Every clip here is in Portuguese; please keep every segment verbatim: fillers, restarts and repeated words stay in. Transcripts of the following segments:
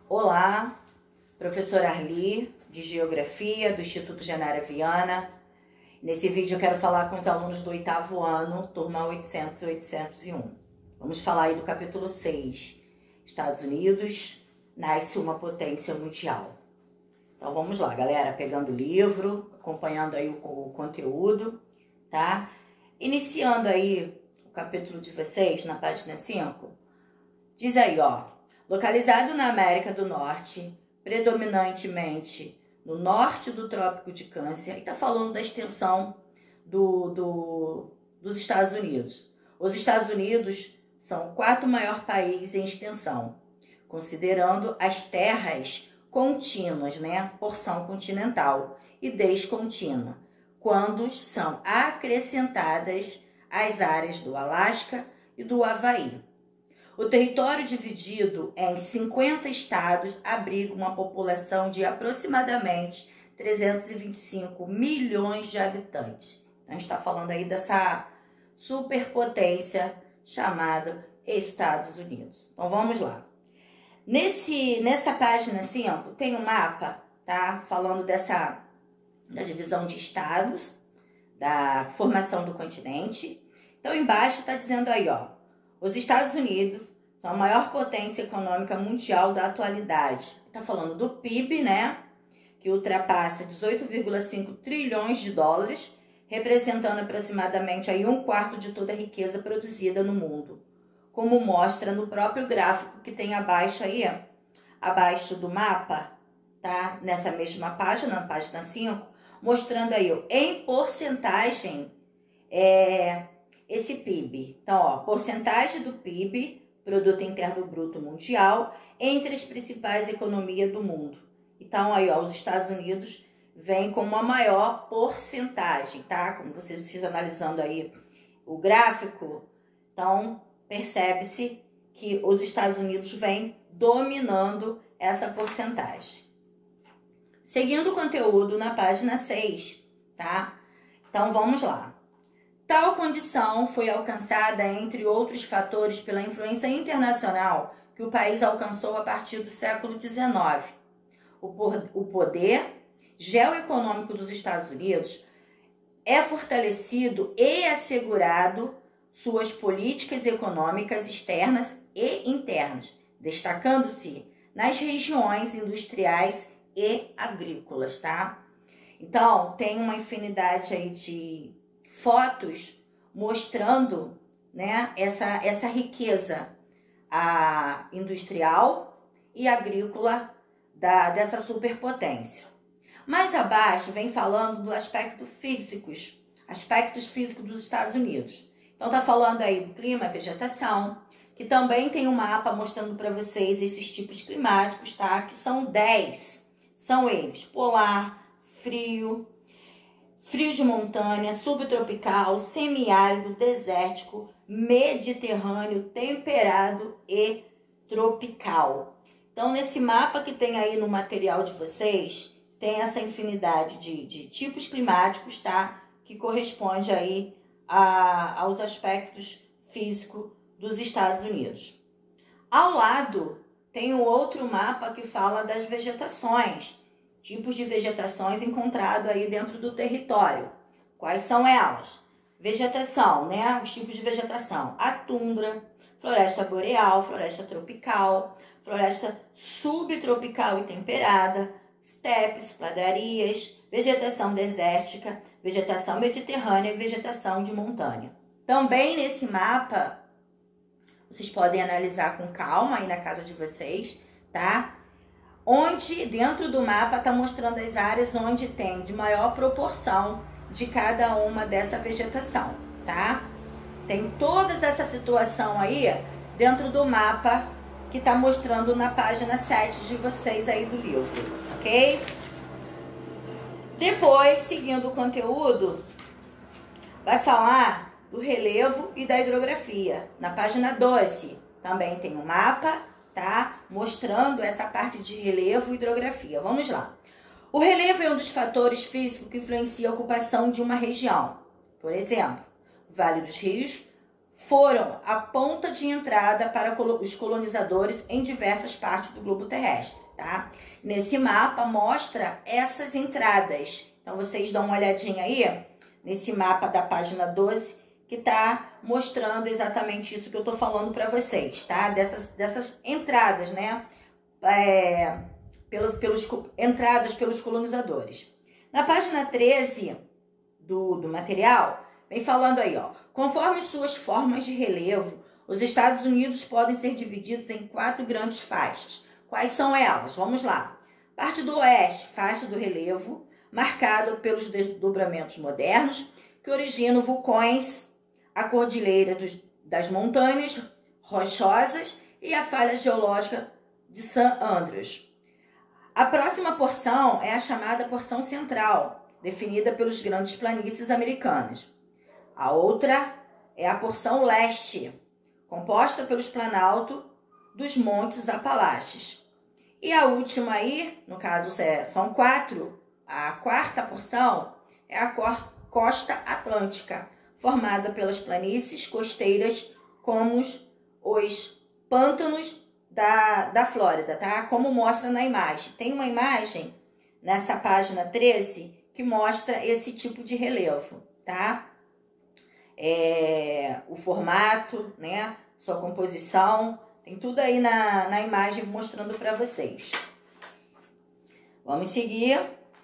Olá, professora Arli, de Geografia, do Instituto Genara Viana. Nesse vídeo eu quero falar com os alunos do oitavo ano, turma oitocentos e oitocentos e um. Vamos falar aí do capítulo seis, Estados Unidos, nasce uma potência mundial. Então vamos lá, galera, pegando o livro, acompanhando aí o, o conteúdo, tá? Iniciando aí o capítulo de vocês, na página cinco, diz aí, ó, localizado na América do Norte, predominantemente no norte do Trópico de Câncer, e tá falando da extensão do, do, dos Estados Unidos. Os Estados Unidos são o quarto maior país em extensão, considerando as terras contínuas, né, porção continental e descontínua, quando são acrescentadas as áreas do Alasca e do Havaí. O território dividido em cinquenta estados abriga uma população de aproximadamente trezentos e vinte e cinco milhões de habitantes. A gente está falando aí dessa superpotência chamada Estados Unidos. Então vamos lá. Nesse, nessa página cinco tem um mapa, tá? Falando dessa da divisão de estados, da formação do continente. Então embaixo está dizendo aí, ó, os Estados Unidos são a maior potência econômica mundial da atualidade. Está falando do P I B, né? Que ultrapassa dezoito vírgula cinco trilhões de dólares, representando aproximadamente aí um quarto de toda a riqueza produzida no mundo. Como mostra no próprio gráfico que tem abaixo aí, abaixo do mapa, tá? Nessa mesma página, na página cinco, mostrando aí, ó, em porcentagem, é, esse P I B. Então, ó, porcentagem do P I B, Produto Interno Bruto Mundial, entre as principais economias do mundo. Então, aí, ó, os Estados Unidos vem com uma maior porcentagem, tá? Como vocês precisam analisando aí o gráfico, então, percebe-se que os Estados Unidos vêm dominando essa porcentagem. Seguindo o conteúdo na página seis, tá? Então, vamos lá. Tal condição foi alcançada, entre outros fatores, pela influência internacional que o país alcançou a partir do século dezenove. O poder geoeconômico dos Estados Unidos é fortalecido e assegurado suas políticas econômicas externas e internas, destacando-se nas regiões industriais e agrícolas, tá? Então, tem uma infinidade aí de fotos mostrando, né, essa, essa riqueza a industrial e agrícola da, dessa superpotência. Mais abaixo vem falando do aspecto físicos, aspectos físicos dos Estados Unidos. Então tá falando aí do clima, vegetação, que também tem um mapa mostrando para vocês esses tipos climáticos, tá? Que são dez. São eles: polar, frio, frio de montanha, subtropical, semiárido, desértico, mediterrâneo, temperado e tropical. Então, nesse mapa que tem aí no material de vocês, tem essa infinidade de, de tipos climáticos, tá? Que corresponde aí a, aos aspectos físicos dos Estados Unidos. Ao lado, tem um outro mapa que fala das vegetações, tipos de vegetações encontrados aí dentro do território. Quais são elas? Vegetação, né? Os tipos de vegetação: a tundra, floresta boreal, floresta tropical, floresta subtropical e temperada, estepes, pradarias, vegetação desértica, vegetação mediterrânea e vegetação de montanha. Também nesse mapa, vocês podem analisar com calma aí na casa de vocês, tá? Onde dentro do mapa está mostrando as áreas onde tem de maior proporção de cada uma dessa vegetação, tá? Tem toda essa situação aí dentro do mapa que está mostrando na página sete de vocês aí do livro, ok? Depois, seguindo o conteúdo, vai falar do relevo e da hidrografia. Na página doze também tem um mapa, tá? Mostrando essa parte de relevo e hidrografia. Vamos lá. O relevo é um dos fatores físicos que influencia a ocupação de uma região. Por exemplo, Vale dos Rios foram a ponta de entrada para os colonizadores em diversas partes do globo terrestre, tá? Nesse mapa mostra essas entradas. Então, vocês dão uma olhadinha aí nesse mapa da página doze, que tá mostrando exatamente isso que eu tô falando para vocês, tá? Dessas, dessas entradas, né? É, pelos, pelos, entradas pelos colonizadores. Na página treze do, do material, vem falando aí, ó. Conforme suas formas de relevo, os Estados Unidos podem ser divididos em quatro grandes faixas. Quais são elas? Vamos lá. Parte do oeste, faixa do relevo, marcado pelos desdobramentos modernos, que originam vulcões, a cordilheira dos, das montanhas rochosas e a falha geológica de San Andreas. A próxima porção é a chamada porção central, definida pelos grandes planícies americanos. A outra é a porção leste, composta pelos planaltos dos Montes Apalaches. E a última aí, no caso são quatro, a quarta porção é a costa atlântica, formada pelas planícies costeiras como os, os pântanos da, da Flórida, tá? Como mostra na imagem. Tem uma imagem nessa página treze que mostra esse tipo de relevo, tá? É, o formato, né? Sua composição, tem tudo aí na, na imagem mostrando para vocês. Vamos seguir.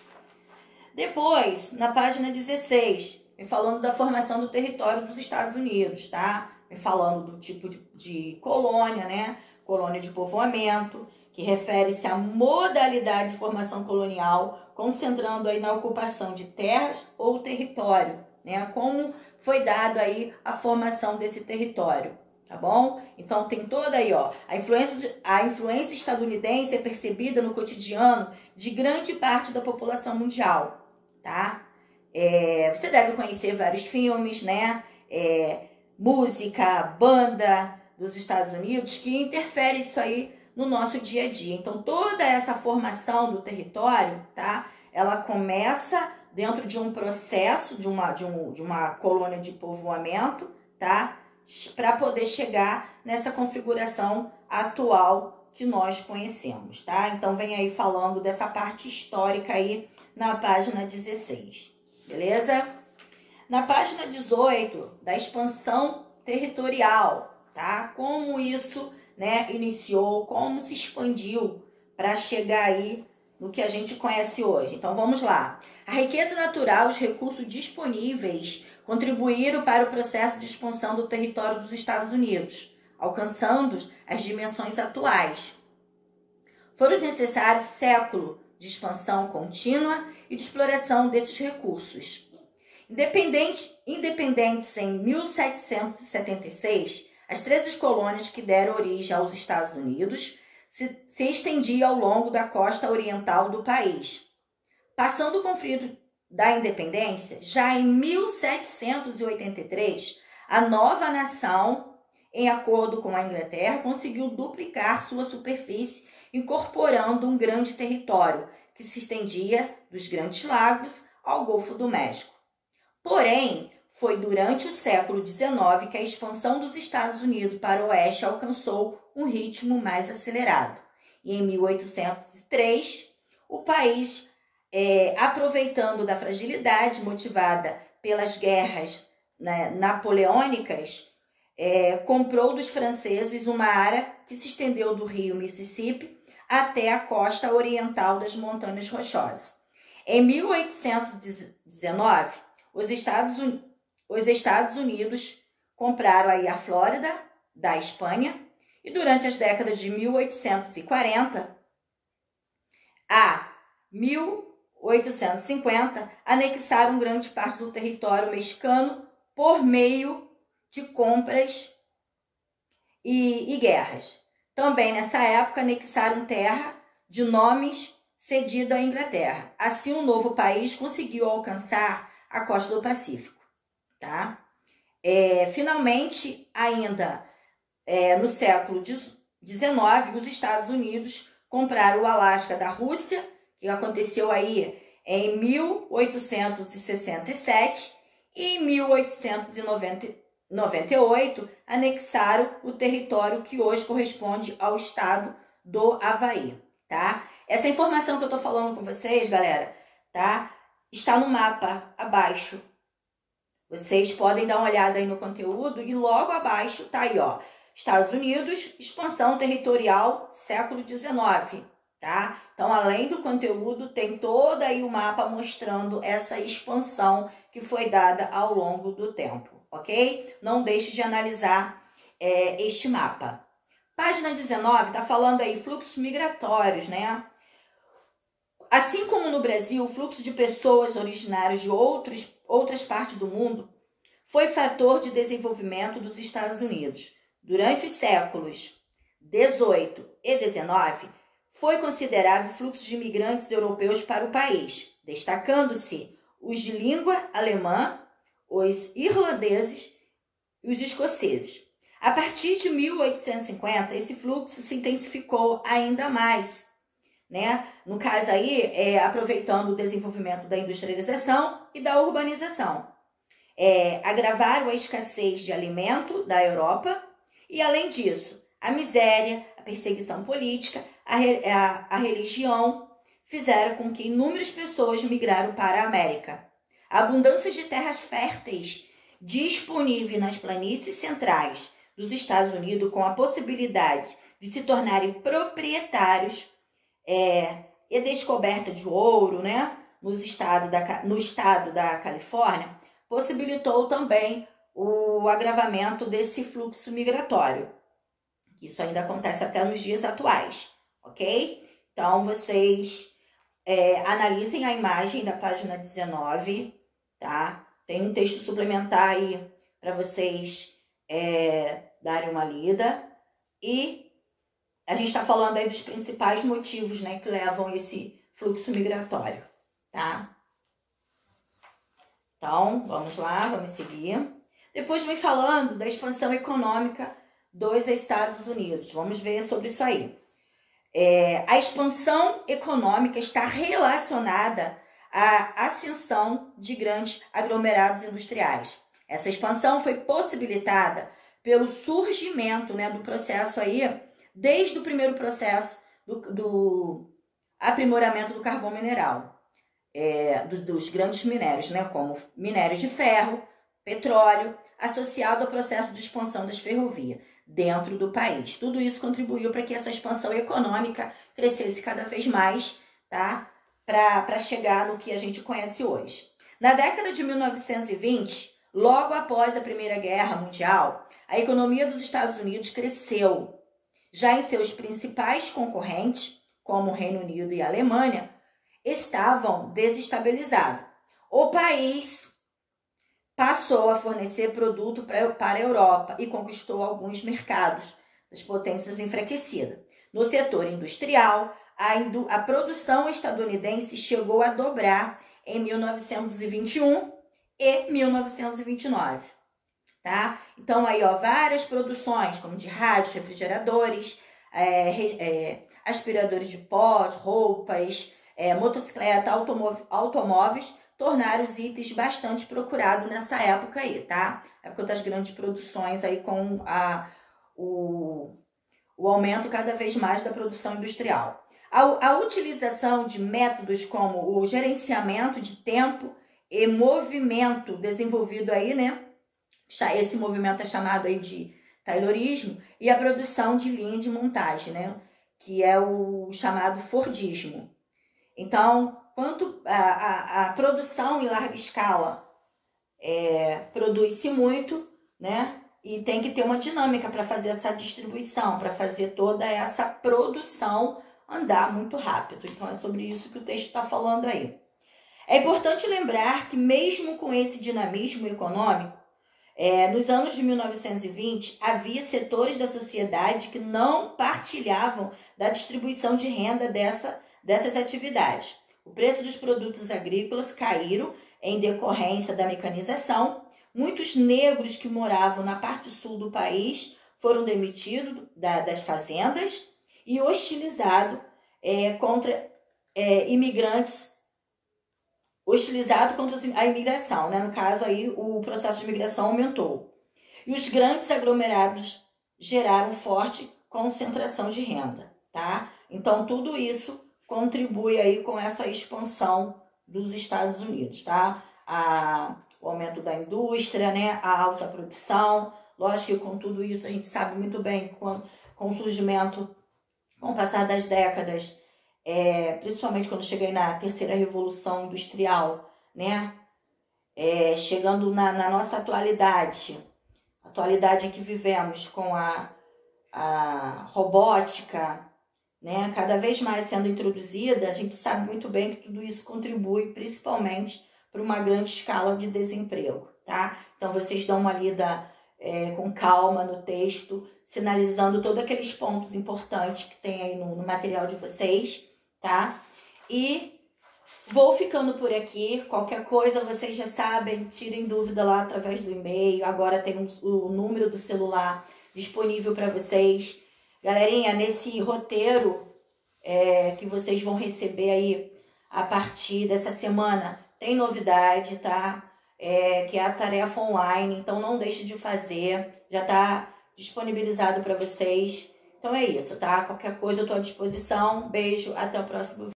Depois, na página dezesseis, vem falando da formação do território dos Estados Unidos, tá? Vem falando do tipo de, de colônia, né? Colônia de povoamento, que refere-se à modalidade de formação colonial, concentrando aí na ocupação de terras ou território, né? Como foi dado aí a formação desse território, tá bom? Então tem toda aí, ó, a influência, de, a influência estadunidense é percebida no cotidiano de grande parte da população mundial, tá? É, você deve conhecer vários filmes, né? É, música, banda dos Estados Unidos que interfere isso aí no nosso dia a dia. Então toda essa formação do território, tá? Ela começa dentro de um processo, de uma, de um, de uma colônia de povoamento, tá? Para poder chegar nessa configuração atual que nós conhecemos, tá? Então, vem aí falando dessa parte histórica aí na página dezesseis, beleza? Na página dezoito, da expansão territorial, tá? Como isso, né, iniciou, como se expandiu para chegar aí no que a gente conhece hoje. Então, vamos lá. A riqueza natural, os recursos disponíveis contribuíram para o processo de expansão do território dos Estados Unidos, alcançando as dimensões atuais. Foram necessários séculos de expansão contínua e de exploração desses recursos. Independente, independentes em mil setecentos e setenta e seis, as treze colônias que deram origem aos Estados Unidos se, se estendiam ao longo da costa oriental do país. Passando o conflito da independência, já em mil setecentos e oitenta e três, a nova nação, em acordo com a Inglaterra, conseguiu duplicar sua superfície, incorporando um grande território que se estendia dos Grandes Lagos ao Golfo do México. Porém, foi durante o século dezenove que a expansão dos Estados Unidos para o oeste alcançou um ritmo mais acelerado. E em mil oitocentos e três, o país, é, aproveitando da fragilidade motivada pelas guerras, né, napoleônicas, é, comprou dos franceses uma área que se estendeu do rio Mississippi até a costa oriental das Montanhas Rochosas. Em mil oitocentos e dezenove, os Estados, os Estados Unidos compraram aí a Flórida da Espanha e durante as décadas de mil oitocentos e quarenta a mil oitocentos e cinquenta anexaram grande parte do território mexicano por meio de compras e, e guerras. Também nessa época anexaram terra de nomes cedido à Inglaterra. Assim, o novo país conseguiu alcançar a costa do Pacífico, tá? É, finalmente, ainda é, no século dezenove, os Estados Unidos compraram o Alasca da Rússia, que aconteceu aí em mil oitocentos e sessenta e sete, e em mil oitocentos e noventa e oito, anexaram o território que hoje corresponde ao estado do Havaí, tá? Essa informação que eu tô falando com vocês, galera, tá? Está no mapa abaixo. Vocês podem dar uma olhada aí no conteúdo e logo abaixo tá aí, ó. Estados Unidos, expansão territorial, século dezenove, tá? Então, além do conteúdo, tem todo aí o mapa mostrando essa expansão que foi dada ao longo do tempo, ok? Não deixe de analisar é, este mapa. Página dezenove tá falando aí fluxos migratórios, né? Assim como no Brasil, o fluxo de pessoas originárias de outros, outras partes do mundo foi fator de desenvolvimento dos Estados Unidos. Durante os séculos dezoito e dezenove, foi considerável o fluxo de imigrantes europeus para o país, destacando-se os de língua alemã, os irlandeses e os escoceses. A partir de mil oitocentos e cinquenta, esse fluxo se intensificou ainda mais, né? No caso aí, é, aproveitando o desenvolvimento da industrialização e da urbanização. É, agravaram a escassez de alimento da Europa e, além disso, a miséria, a perseguição política, a, a, a religião fizeram com que inúmeras pessoas migraram para a América. A abundância de terras férteis disponível nas planícies centrais dos Estados Unidos, com a possibilidade de se tornarem proprietários é, e descoberta de ouro, né, nos estado da, no estado da Califórnia, possibilitou também o agravamento desse fluxo migratório. Isso ainda acontece até nos dias atuais, ok? Então, vocês é, analisem a imagem da página dezenove, tá? Tem um texto suplementar aí para vocês é, darem uma lida. E a gente está falando aí dos principais motivos, né, que levam esse fluxo migratório, tá? Então, vamos lá, vamos seguir. Depois vem falando da expansão econômica dos Estados Unidos. Vamos ver sobre isso aí. É, a expansão econômica está relacionada à ascensão de grandes aglomerados industriais. Essa expansão foi possibilitada pelo surgimento, né, do processo aí, desde o primeiro processo do, do aprimoramento do carvão mineral, é, dos, dos grandes minérios, né, como minérios de ferro, petróleo, associado ao processo de expansão das ferrovias dentro do país. Tudo isso contribuiu para que essa expansão econômica crescesse cada vez mais, tá? Para chegar no que a gente conhece hoje. Na década de mil novecentos e vinte, logo após a Primeira Guerra Mundial, a economia dos Estados Unidos cresceu. Já em seus principais concorrentes, como o Reino Unido e a Alemanha, estavam desestabilizados. O país passou a fornecer produto para a Europa e conquistou alguns mercados das potências enfraquecidas. No setor industrial, a, indu a produção estadunidense chegou a dobrar em mil novecentos e vinte e um e mil novecentos e vinte e nove. Tá? Então, aí, ó, várias produções, como de rádios, refrigeradores, é, é, aspiradores de pó, roupas, é, motocicleta, automóveis, automóveis, tornaram os itens bastante procurados nessa época aí, tá? Época das grandes produções aí com a, o, o aumento cada vez mais da produção industrial. A, a utilização de métodos como o gerenciamento de tempo e movimento desenvolvido aí, né? Esse movimento é chamado aí de taylorismo, e a produção de linha de montagem, né? Que é o chamado Fordismo. Então, quanto a, a, a produção em larga escala é, produz-se muito, né? E tem que ter uma dinâmica para fazer essa distribuição, para fazer toda essa produção andar muito rápido. Então, é sobre isso que o texto está falando aí. É importante lembrar que mesmo com esse dinamismo econômico, É, nos anos de mil novecentos e vinte, havia setores da sociedade que não partilhavam da distribuição de renda dessa, dessas atividades. O preço dos produtos agrícolas caíram em decorrência da mecanização. Muitos negros que moravam na parte sul do país foram demitidos da, das fazendas e hostilizados é, contra é, imigrantes hostilizado contra a imigração, né? No caso aí, o processo de imigração aumentou. E os grandes aglomerados geraram forte concentração de renda, tá? Então, tudo isso contribui aí com essa expansão dos Estados Unidos, tá? A, o aumento da indústria, né? A alta produção. Lógico que com tudo isso a gente sabe muito bem que com, com o surgimento, com o passar das décadas, é, principalmente quando cheguei na terceira revolução industrial, né? É, chegando na, na nossa atualidade, atualidade em que vivemos com a, a robótica, né, cada vez mais sendo introduzida, a gente sabe muito bem que tudo isso contribui principalmente para uma grande escala de desemprego, tá? Então vocês dão uma lida é, com calma no texto, sinalizando todos aqueles pontos importantes que tem aí no, no material de vocês, tá? E vou ficando por aqui. Qualquer coisa vocês já sabem, tirem dúvida lá através do e-mail. Agora tem o número do celular disponível para vocês. Galerinha, nesse roteiro é, que vocês vão receber aí a partir dessa semana, tem novidade, tá? É, que é a tarefa online, então não deixe de fazer. Já está disponibilizado para vocês. Então é isso, tá? Qualquer coisa eu estou à disposição. Beijo, até o próximo vídeo.